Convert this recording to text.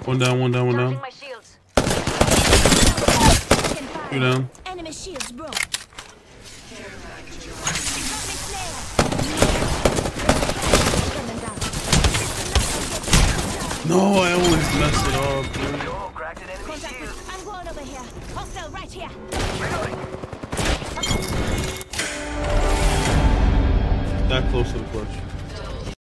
One down, one down, one down. My shields. Two down. Enemy shields broke. No, I always messed it up, dude. I'm going over here. Hostile right here. That close to the clutch.